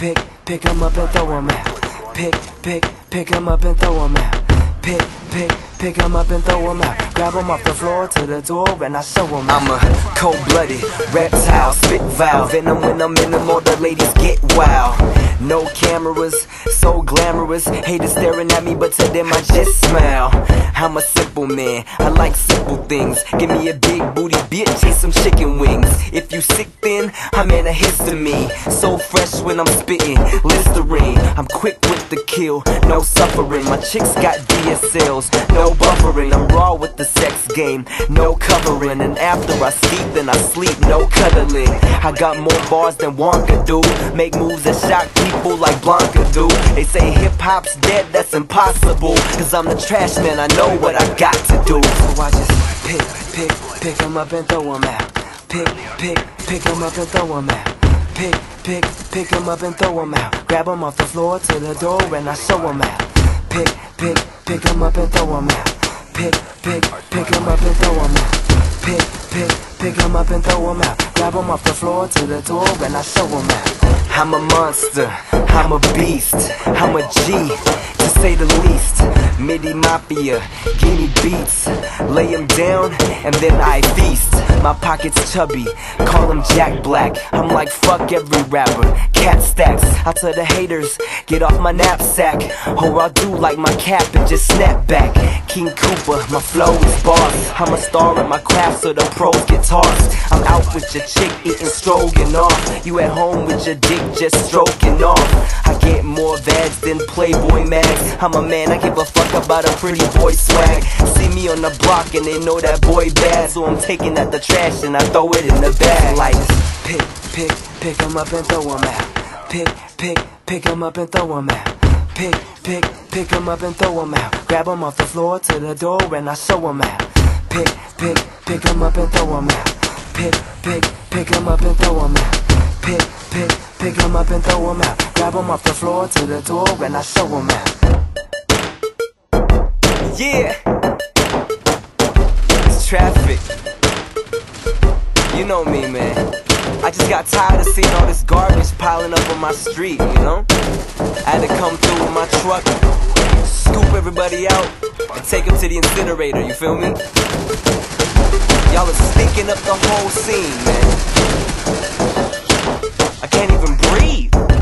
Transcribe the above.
pick 'em up and throw 'em out. Pick 'em up and throw 'em out. Pick 'em up and throw 'em out. Grab 'em off the floor to the door and I show 'em out. I'm a cold-blooded reptile, spit valve. Venom when I'm in them, all the ladies get wild. No cameras, so glamorous. Haters staring at me, but to them I just smile. I'm a simple man, I like simple things. Give me a big booty bitch and some chicken wings. If you sick then, I'm in a histamine. So fresh when I'm spitting, Listerine. I'm quick with the kill, no suffering. My chicks got DSLs, no buffering. I'm raw with the sex game, no covering. And after I sleep, then I sleep, no cuddling. I got more bars than Wonka do. Make moves that shock people like Blanca do. They say hip-hop's dead, that's impossible. Cause I'm the trash man, I know what I got to do. So I just pick 'em up and throw 'em out. Pick 'em up and throw 'em out. Pick 'em up and throw 'em out. Grab 'em off the floor to the door and I show 'em out. Pick 'em up and throw 'em out. Pick 'em up and throw 'em out. Pick 'em up and throw 'em out. Grab 'em off the floor to the door and I show 'em out. I'm a monster, I'm a beast, I'm a G, to say the least. Midi Mafia, guinea beats, lay 'em down and then I feast. My pockets chubby, call 'em Jack Black. I'm like fuck every rapper, cat stacks. I tell the haters, get off my knapsack, or I'll do like my cap and just snap back. King Cooper, my flow is boss. I'm a star in my craft so the pros get tossed. I'm out with your chick eating stroganoff. You at home with your dick just stroking off. I get more vads than Playboy mags. I'm a man, I give a fuck about a pretty boy swag. See me on the block and they know that boy bad. So I'm taking out the trash and I throw it in the bag. Like pick 'em up and throw 'em out. Pick 'em up and throw 'em out. Pick 'em up and throw 'em out. Grab 'em off the floor to the door and I show 'em out. Pick 'em up and throw 'em out. Pick 'em up and throw 'em out. Pick 'em up and throw 'em out. Grab 'em off the floor to the door and I show 'em out. Yeah, it's traffic. You know me, man. I just got tired of seeing all this garbage piling up on my street, you know? I had to come through with my truck, scoop everybody out, and take them to the incinerator, you feel me? Y'all are stinking up the whole scene, man. I can't even breathe.